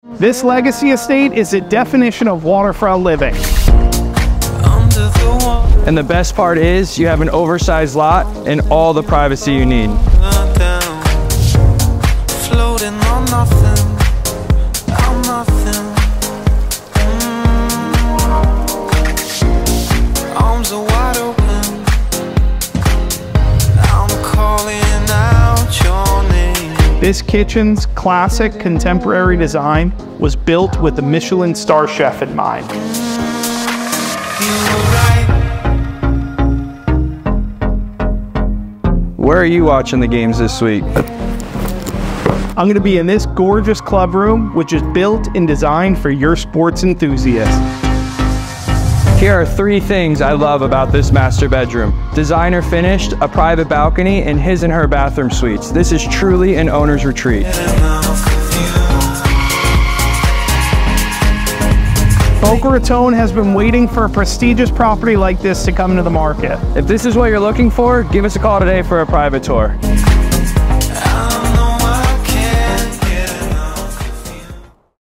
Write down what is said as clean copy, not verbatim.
This legacy estate is the definition of waterfront living. And the best part is you have an oversized lot and all the privacy you need. Floating on nothing, I'm nothing. Arms are wide open, I'm calling out your name. This kitchen's classic contemporary design was built with the Michelin star chef in mind. You were right. Where are you watching the games this week? I'm going to be in this gorgeous club room, which is built and designed for your sports enthusiasts. Here are 3 things I love about this master bedroom. Designer finished, a private balcony, and his and her bathroom suites. This is truly an owner's retreat. Boca Raton has been waiting for a prestigious property like this to come into the market. If this is what you're looking for, give us a call today for a private tour.